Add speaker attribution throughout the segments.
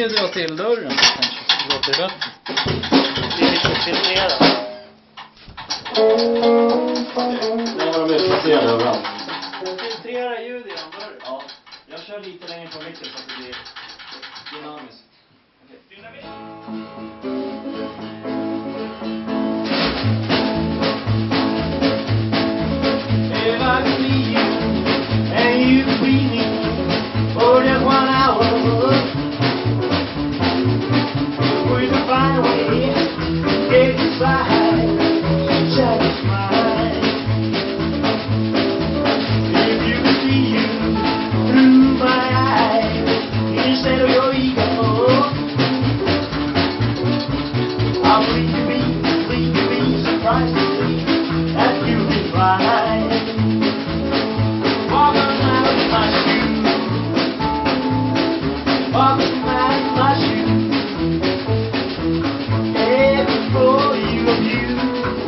Speaker 1: ju dra till dörren kanske. Dra till rötten.
Speaker 2: Det är lite filtrerat.
Speaker 3: Nej, de är filtrerade överallt.
Speaker 2: Filtrera ljud genom dörren. Ja. Jag kör lite längre på micken så att det blir dynamiskt. Okej. Dynamiskt. If I could be you and you could be me for just 1 hour, we could find a way to get inside each other's mind. If you could see you through my eyes instead of your ego, I believe you'd be surprised to see that you'd be fine. Walking out of my shoes, walking out of my shoes, heading for you and you,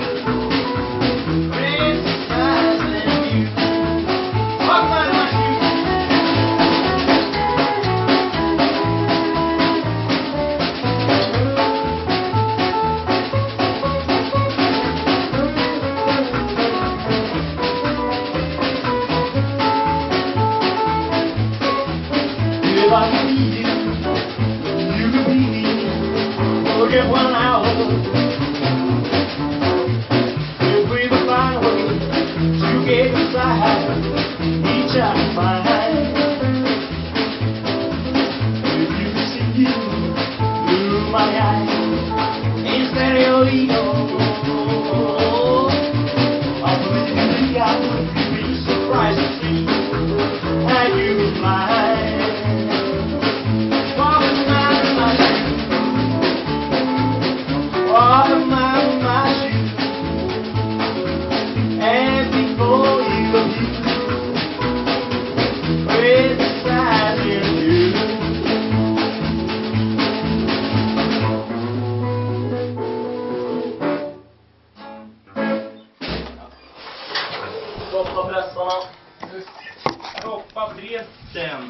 Speaker 2: criticizing you. Walking out of my shoes. If I could be you, you could be me for just 1 hour. If we could find a way to get inside each other's mind. If you could see you through my eyes instead of your ego, I believe you'd be surprised to see that you was mine. Walking out of my shoes, walking out of my shoes, and before you, criticizing you. Stoppa pressarna. Stoppa pressen.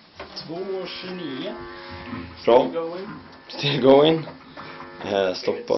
Speaker 1: 2:29.
Speaker 3: Bra.
Speaker 2: Going.
Speaker 3: Still going. Stoppa.